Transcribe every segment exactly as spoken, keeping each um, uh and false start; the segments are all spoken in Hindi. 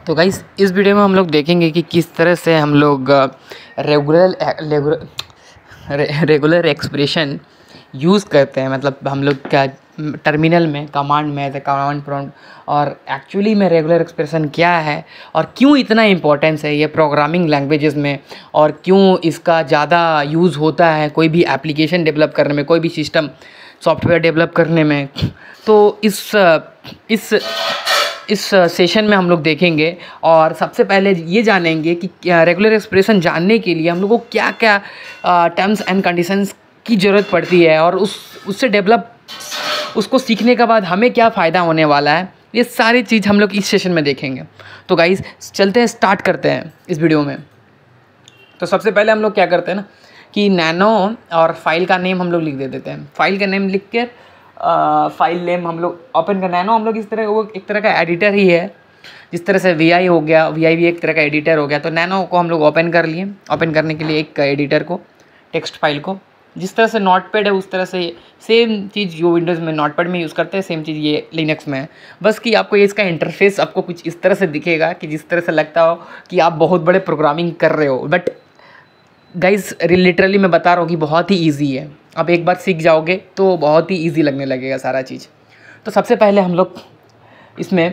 तो गाइस इस वीडियो में हम लोग देखेंगे कि किस तरह से हम लोग रेगुलर रेगुलर एक्सप्रेशन यूज़ करते हैं। मतलब हम लोग क्या टर्मिनल में कमांड में एज ए कमांड प्रॉम्प्ट, और एक्चुअली में रेगुलर एक्सप्रेशन क्या है और क्यों इतना इम्पोर्टेंस है ये प्रोग्रामिंग लैंग्वेजेस में, और क्यों इसका ज़्यादा यूज़ होता है कोई भी एप्लीकेशन डेवलप करने में, कोई भी सिस्टम सॉफ्टवेयर डेवलप करने में। तो इस इस इस सेशन में हम लोग देखेंगे, और सबसे पहले ये जानेंगे कि रेगुलर एक्सप्रेशन जानने के लिए हम लोग को क्या क्या टर्म्स एंड कंडीशंस की ज़रूरत पड़ती है, और उस उससे डेवलप उसको सीखने के बाद हमें क्या फ़ायदा होने वाला है। ये सारी चीज़ हम लोग इस सेशन में देखेंगे। तो गाइस चलते हैं, स्टार्ट करते हैं इस वीडियो में। तो सबसे पहले हम लोग क्या करते हैं ना कि नैनो और फाइल का नेम हम लोग लिख दे देते हैं। फाइल का नेम लिख कर फाइल नेम हम लोग ओपन कर। नैनो हम लोग इस तरह, वो एक तरह का एडिटर ही है, जिस तरह से वी आई हो गया, वी आई भी एक तरह का एडिटर हो गया। तो नैनो को हम लोग ओपन कर लिए। ओपन करने के लिए एक एडिटर को, टेक्स्ट फाइल को, जिस तरह से नोटपैड है उस तरह से सेम चीज़ जो विंडोज़ में नोटपैड में यूज़ करते हैं, सेम चीज़ ये लिनक्स में है। बस कि आपको ये इसका इंटरफेस आपको कुछ इस तरह से दिखेगा कि जिस तरह से लगता हो कि आप बहुत बड़े प्रोग्रामिंग कर रहे हो। बट गाइज लिटरली मैं बता रहा हूँ कि बहुत ही ईजी है। आप एक बार सीख जाओगे तो बहुत ही ईजी लगने लगेगा सारा चीज़। तो सबसे पहले हम लोग इसमें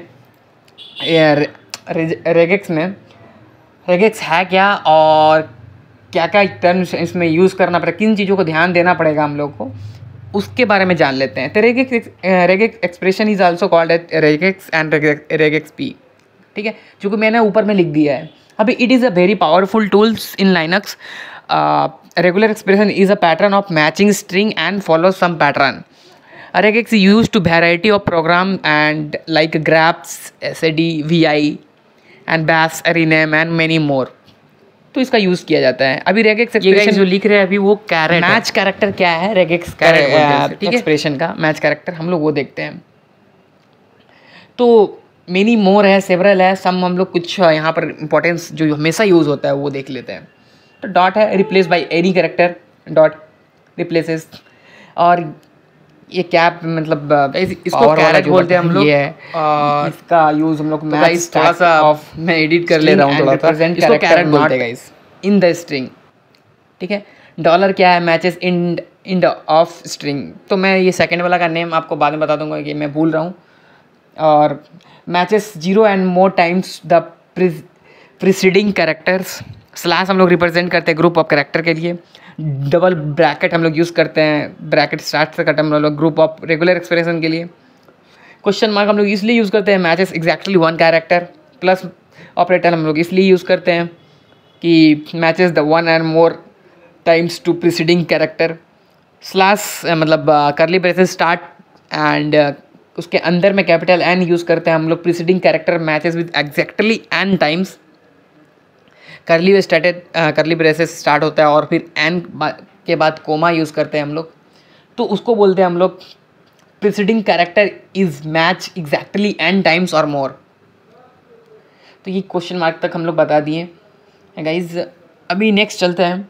रेगेक्स में रेगेक्स है क्या और क्या क्या टर्म्स इसमें यूज़ करना पड़ेगा, किन चीज़ों को ध्यान देना पड़ेगा हम लोग को, उसके बारे में जान लेते हैं। तो regex regex expression is also called at regex and regexp, ठीक है, जो कि मैंने ऊपर में लिख दिया है। अभी it is a very powerful tools in Linux. Regular expression is a pattern of matching string and follow some pattern. Regex use to variety of program and like greps, S A D, V I and bash, rename and many more. तो इसका यूज़ किया जाता है। अभी रेगेक्स एक्सप्रेशन जो लिख रहे हैं अभी वो कैरेट मैच कैरेक्टर क्या है, रेगेक्स कैरेक्टर एक्सप्रेशन का मैच कैरेक्टर हम लोग वो देखते हैं। तो मेनी मोर है, सेवरल है, सम हम लोग कुछ यहाँ पर इंपॉर्टेंस जो हमेशा यूज़ होता है वो देख लेते हैं। तो डॉट है, replace by any character, dot replaces. और ये कैप मतलब इसको कैरेट बोलते हैं हम लोग, ये है। और इसका यूज़ हम लोग मैच थोड़ा सा ऑफ मैं एडिट कर ले रहा हूँ थोड़ा सा, इसको कैरेट बोलते हैं गाइस इन द स्ट्रिंग, ठीक है। डॉलर क्या है, matches in in the of string. तो मैं ये सेकंड वाला का नेम आपको बाद में बता दूंगा कि मैं भूल रहा हूँ। और matches zero and more times the preceding characters. Slash हम लोग रिप्रेजेंट करते हैं ग्रुप ऑफ कैरेक्टर के लिए। डबल ब्रैकेट हम लोग यूज़ करते हैं, ब्रैकेट स्टार्ट से कट हम लोग ग्रुप ऑफ रेगुलर एक्सप्रेशन के लिए। क्वेश्चन मार्क हम लोग इसलिए यूज़ करते हैं, matches exactly one character. Plus operator हम लोग इसलिए यूज़ करते हैं कि matches the one and more times to preceding character. Slash मतलब करली ब्रेसेस स्टार्ट एंड उसके अंदर में कैपिटल एन यूज़ करते हैं हम लोग। Preceding character matches with exactly N times. Curly started curly braces start होता है और फिर एन के बाद कोमा यूज़ करते हैं हम लोग। तो उसको बोलते हैं हम लोग preceding character is match exactly N times और मोर। तो ये क्वेश्चन मार्क तक हम लोग बता दिए गाइज। अभी नेक्स्ट चलते हैं।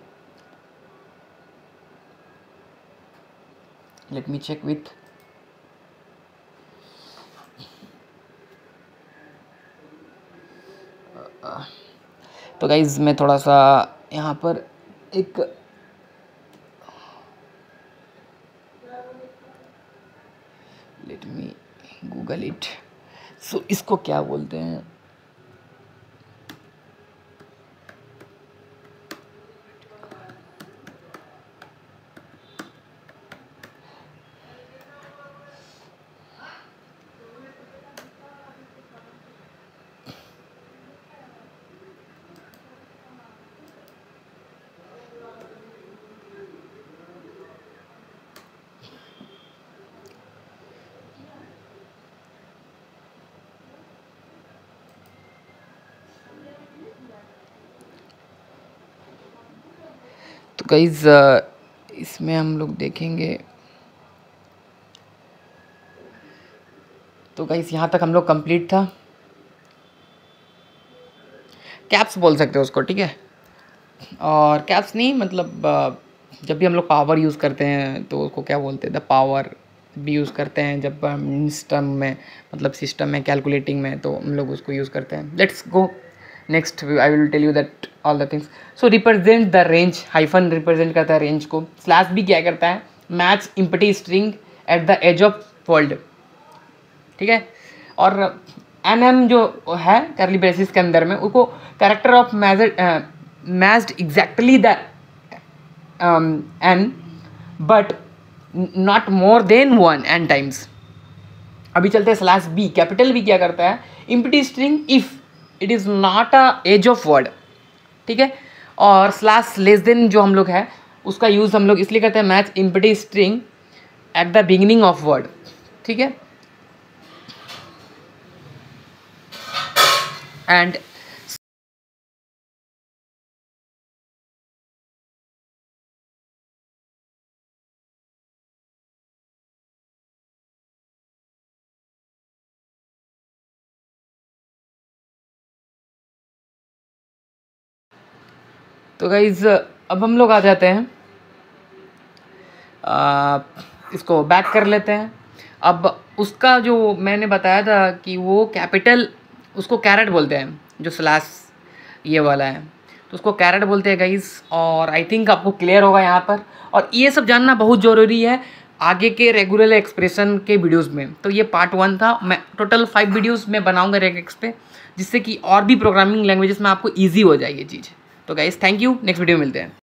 लेट मी चेक विथ तो गाइज मैं थोड़ा सा यहाँ पर एक let me Google it. So इसको क्या बोलते हैं, तो गाइज इसमें हम लोग देखेंगे। तो गाइज यहाँ तक हम लोग कंप्लीट था। कैप्स बोल सकते हो उसको, ठीक है। और कैप्स नहीं मतलब जब भी हम लोग पावर यूज़ करते हैं तो उसको क्या बोलते हैं, द पावर भी यूज़ करते हैं जब सिस्टम में, मतलब सिस्टम में कैलकुलेटिंग में, तो हम लोग उसको यूज़ करते हैं. Let's go next. I will tell you that all the things. So represent the range, hyphen represent करता है रेंज को. स्लैश भी क्या करता है, match empty string at the edge of world. ठीक है. और एन एम जो है करली ब्रेसिस के अंदर में, उसको character of matched exactly the N but not more then one N times. अभी चलते हैं स्लैश बी. कैपिटल बी क्या करता है, empty string if it is not a edge of word. ठीक है. और स्लैश लेस देन जो हम लोग है उसका यूज़ हम लोग इसलिए करते हैं, match empty string at the beginning of word. ठीक है. एंड तो गाइज अब हम लोग आ जाते हैं, आ, इसको बैक कर लेते हैं. अब उसका जो मैंने बताया था कि वो कैपिटल, उसको कैरेट बोलते हैं, जो स्लैश ये वाला है, तो उसको कैरेट बोलते हैं गाइज. और आई थिंक आपको क्लियर होगा यहाँ पर. और ये सब जानना बहुत ज़रूरी है आगे के रेगुलर एक्सप्रेशन के वीडियोस में. तो ये पार्ट वन था. मैं टोटल फाइव वीडियोस में बनाऊंगा रेगेक्स पे, जिससे कि और भी प्रोग्रामिंग लैंग्वेजेस में आपको ईजी हो जाए ये चीज़. तो guys thank you. Next video में मिलते हैं.